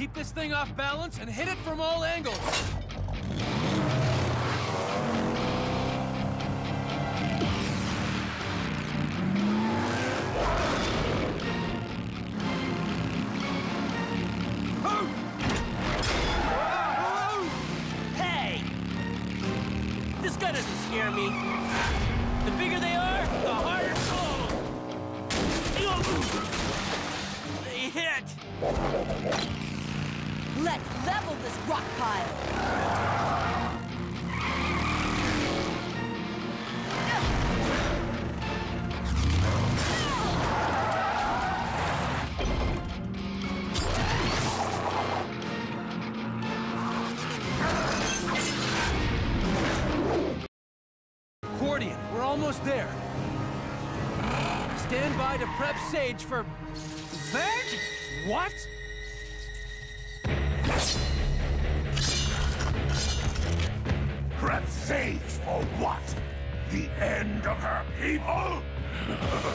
keep this thing off balance and hit it from all angles. Hey! This guy doesn't scare me. The bigger they are, the harder. They hit! Let's level this rock pile. Accordion, we're almost there. Stand by to prep Sage for... That? What? Prep Sage for what? The end of her people?